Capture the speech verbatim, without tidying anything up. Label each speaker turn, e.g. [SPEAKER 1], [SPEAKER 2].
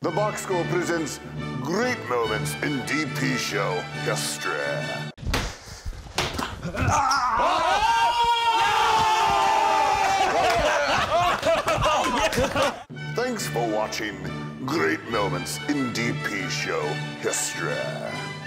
[SPEAKER 1] The box score presents great moments in D P show history. Thanks for watching Great Moments in D P show history.